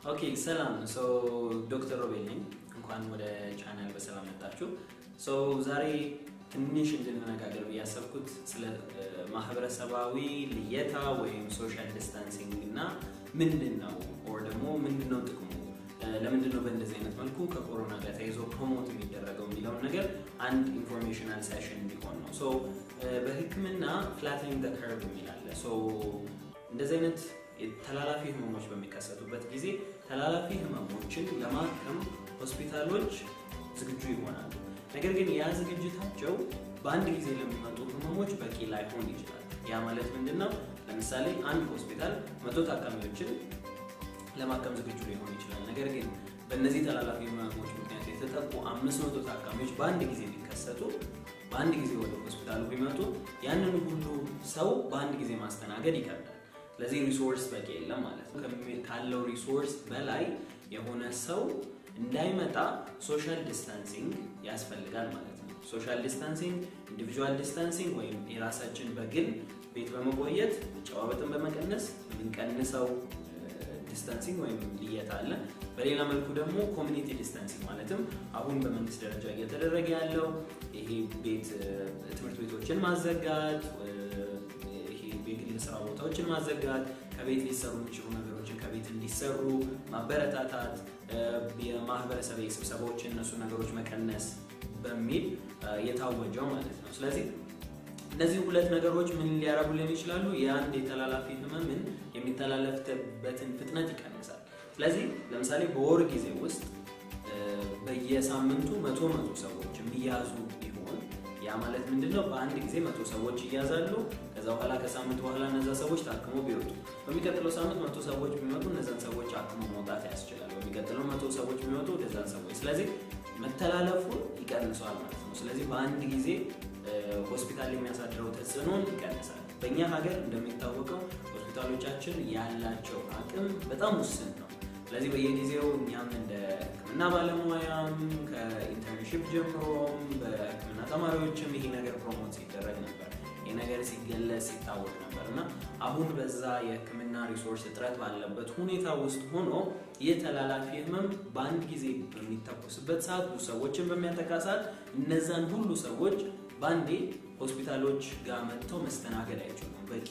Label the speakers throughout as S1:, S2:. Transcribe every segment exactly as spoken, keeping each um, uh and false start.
S1: Okay, salam. So, Doctor Robelin, እንኳን ወደ ቻናል በሰላም መጣችሁ. So, ዛሬ ትንሽ እንድንነጋገር ያሰብኩት ስለ ማህበረሰባዊ ልየታ ወይም ሶሻል ዲስታንሲንግ እና ምንድነው or ደግሞ ምንድነው ጥቅሙ ለምንድነው በእንደዚህ አይነት መልኩ ከኮሮና ጋር ተያይዞ ፕሮሞት የሚደረገው የሚለው ነገር አንድ ኢንፎርሜሽናል ሴሽን ቢሆን ነው. So, በህክምና flattening the curve ይላል. So, እንደዚህ አይነት ተላላፊ ህመሞች በሚከሰቱበት ጊዜ ተላላፊ ህመሞችን ለማከም ሆስፒታሎች ዝግጁ ይሆናሉ. ነገር ግን ያ ዝግጅታቸው በአንድ ጊዜ ለሚመጡ ህመሞች በቂ ላይሆን ይችላል. ያ ማለት ምንድነው? ለምሳሌ አንድ ሆስፒታል መቶ ታካሚዎችን ለማከም ዝግጁ ሊሆን ይችላል. ነገር ግን በእነዚህ ተላላፊ ህመሞች ምክንያት የተጠቁ አምስት መቶ ታካሚዎች በአንድ ጊዜ ቢከሰቱ በአንድ ጊዜ ወደ ሆስፒታሉ ቢመጡ ያንን ሁሉ ሰው በአንድ ጊዜ ማስተናገድ ይከብዳል. ለዚህ ሪሶርስ በቂ የለም ማለት ነው. ካለው ሪሶርስ በላይ የሆነ ሰው እንዳይመጣ ሶሻል ዲስታንሲንግ ያስፈልጋል ማለት ነው. ሶሻል ዲስታንሲንግ ኢንዲቪጁዋል ዲስታንሲንግ ወይም የራሳችን በግል ቤት በመቆየት ጨዋበትን በመቀነስ ምንቀንሰው ዲስታንሲንግ ወይም ልየታ አለ. በሌላ መልኩ ደግሞ ኮሚኒቲ ዲስታንሲንግ ማለትም አሁን በመንግስት ደረጃ እየተደረገ ያለው ይሄ ቤት ትምህርት ቤቶችን ማዘጋት የግል ስራ ቦታዎችን ማዘጋት ከቤት ሊሰሩ የሚችሉ ነገሮችን ከቤት እንዲሰሩ ማበረታታት የማህበረሰብ ስብሰባዎችን እነሱ ነገሮች መቀነስ በሚል የታወጀው ማለት ነው. ስለዚህ እነዚህ ሁለት ነገሮች ምን ሊያረጉልን ይችላሉ? የአንድ የተላላፊ ህመምን የሚተላለፍበትን ፍጥነት ይቀንሳል. ስለዚህ ለምሳሌ በወር ጊዜ ውስጥ በየሳምንቱ መቶ መቶ ሰዎች የሚያዙ ቢሆን ያ ማለት ምንድነው? በአንድ ጊዜ መቶ ሰዎች ይያዛሉ. ከዛ በኋላ ከሳምንት በኋላ እነዛ ሰዎች ታክመው ቢወጡ በሚቀጥለው ሳምንት መቶ ሰዎች ቢመጡ እነዛን ሰዎች አክመው መውጣት ያስችላል. በሚቀጥለው መቶ ሰዎች ቢመጡ እነዛን ሰዎች ስለዚህ መተላለፉን ይቀንሳል ማለት ነው. ስለዚህ በአንድ ጊዜ ሆስፒታል የሚያሳድረው ተጽዕኖ ይቀንሳል. በእኛ ሀገር እንደሚታወቀው ሆስፒታሎቻችን ያላቸው አቅም በጣም ውስን ነው. ስለዚህ በየጊዜው እኛም እንደ ህክምና ባለሙያም ከኢንተርንሺፕ ጀምሮም በህክምና ተማሪዎችም ይሄ ነገር ፕሮሞት ሲደረግ ነበር. ይሄ ነገር ሲገለጽ ሲታወቅ ነበርና አሁን በዛ የህክምና ሪሶርስ እጥረት ባለበት ሁኔታ ውስጥ ሆኖ የተላላፊ ህመም በአንድ ጊዜ በሚተኮስበት ሰዓት ብዙ ሰዎችን በሚያጠቃ ሰዓት እነዛን ሁሉ ሰዎች በአንዴ ሆስፒታሎች ጋር መጥተው መስተናገድ አይችሉም. በቂ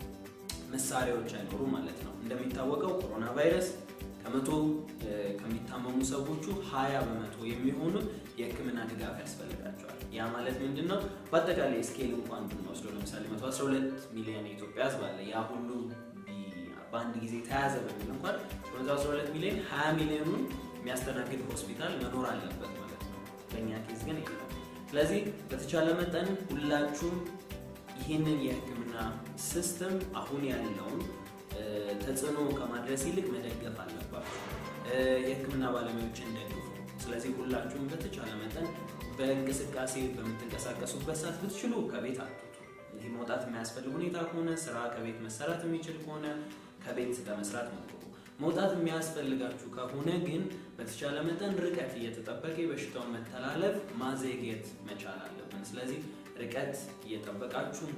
S1: መሳሪያዎች አይኖሩ ማለት ነው. እንደሚታወቀው ኮሮና ቫይረስ ከመቶ ከሚታመሙ ሰዎቹ ሃያ በመቶ የሚሆኑት የህክምና ድጋፍ ያስፈልጋቸዋል. ያ ማለት ምንድነው? በአጠቃላይ ስኬል እንኳን ብንወስደው ለምሳሌ መቶ አስራ ሁለት ሚሊዮን ኢትዮጵያ ህዝብ አለ. ያ ሁሉ በአንድ ጊዜ ተያዘ በሚል እንኳን መቶ አስራ ሁለት ሚሊዮን ሃያ ሚሊዮኑን የሚያስተናግድ ሆስፒታል መኖር አለበት ማለት ነው. በእኛ ኬዝ ግን የለም. ስለዚህ በተቻለ መጠን ሁላችሁም ይህንን የህክምና ሲስተም አሁን ያለውን ተጽዕኖ ከማድረስ ይልቅ መደገፍ አለባችሁ. የህክምና ባለሙያዎችን ደግፉ. ስለዚህ ሁላችሁም በተቻለ መጠን በእንቅስቃሴ በመተንቀሳቀሱበት ሰዓት ብትችሉ ከቤት አትውጡ. ይሄ መውጣት የሚያስፈልግ ሁኔታ ከሆነ ስራ ከቤት መሰራት የሚችል ከሆነ ከቤት ለመስራት ሞክሩ. መውጣት የሚያስፈልጋችሁ ከሆነ ግን በተቻለ መጠን ርቀት እየተጠበቀ በሽታውን መተላለፍ ማዘግየት መቻል አለብን. ስለዚህ ርቀት እየተጠበቃችሁ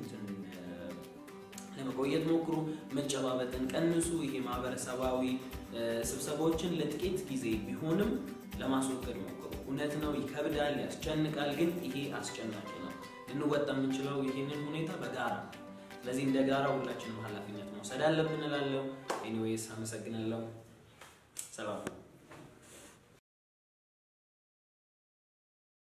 S1: ለመቆየት ሞክሩ. መጨባበጥን ቀንሱ. ይሄ ማህበረሰባዊ ስብሰባዎችን ለጥቂት ጊዜ ቢሆንም ለማስወገድ ሞክሩ. እውነት ነው ይከብዳል ያስጨንቃል ግን ይሄ አስጨናቂ ነው. ልንወጣ የምንችለው ይሄንን ሁኔታ በጋራ ስለዚህ እንደ ጋራ ሁላችንም ኃላፊነት መውሰድ አለብን እላለሁ. ኤኒዌይስ አመሰግናለሁ.